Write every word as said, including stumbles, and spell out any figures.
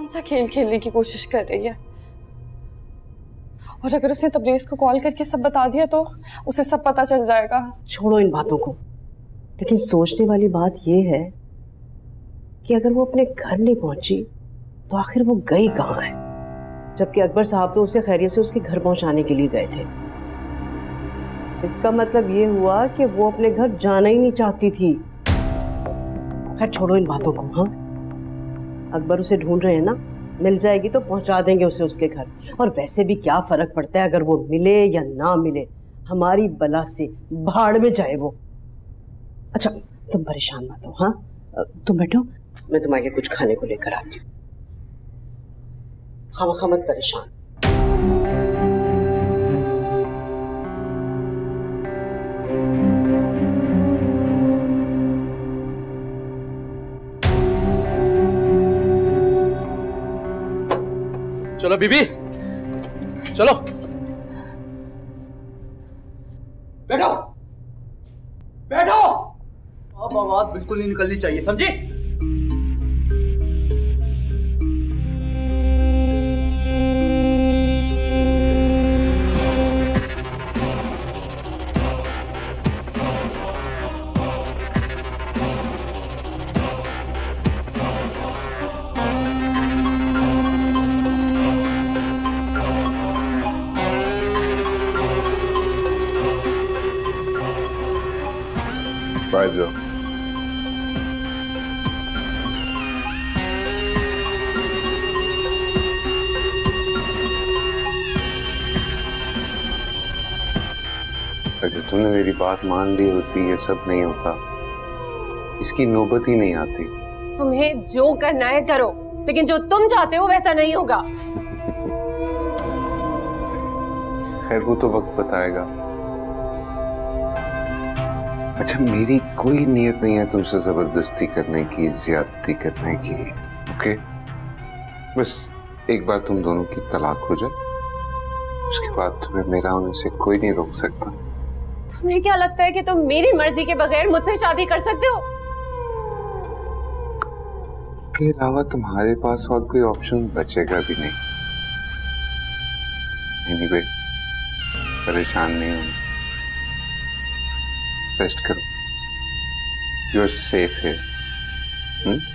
कौन सा खेल खेलने की कोशिश कर रही है? और अगर उसने तबरेज को कॉल करके सब बता दिया तो उसे सब पता चल जाएगा। छोड़ो इन बातों को, लेकिन सोचने वाली बात यह है कि अगर वो अपने घर नहीं पहुंची तो आखिर वो गई कहाँ है? जबकि अकबर साहब तो उसे खैरियत से उसके घर पहुंचाने के लिए गए थे। इसका मतलब ये हुआ कि वो अपने घर जाना ही नहीं चाहती थी। खैर छोड़ो इन बातों को। हाँ, अकबर उसे ढूंढ रहे हैं ना, मिल जाएगी तो पहुंचा देंगे उसे उसके घर। और वैसे भी क्या फर्क पड़ता है अगर वो मिले या ना मिले, हमारी बला से भाड़ में जाए वो। अच्छा तुम परेशान मत हो। हाँ तुम बैठो, मैं तुम्हारे लिए कुछ खाने को लेकर आती हूँ। खामखा मत परेशान। चलो बीबी चलो, बैठो बैठो। अब आवाज बिल्कुल नहीं निकलनी चाहिए, समझी? बैठ जाओ। अगर तुमने मेरी बात मान ली होती ये सब नहीं होता, इसकी नौबत ही नहीं आती। तुम्हें जो करना है करो, लेकिन जो तुम चाहते हो वैसा नहीं होगा। खैर वो तो वक्त बताएगा। अच्छा मेरी कोई नीयत नहीं है तुमसे जबरदस्ती करने की, ज्यादती करने की। ओके, बस एक बार तुम दोनों की तलाक हो जाए, उसके बाद तुम्हें मेरा होने से कोई नहीं रोक सकता। तुम्हें क्या लगता है कि तुम मेरी मर्जी के बगैर मुझसे शादी कर सकते हो? इसके अलावा तुम्हारे पास और कोई ऑप्शन बचेगा भी नहीं। एनीवे, परेशान नहीं होना, रेस्ट करो, यू आर सेफ है।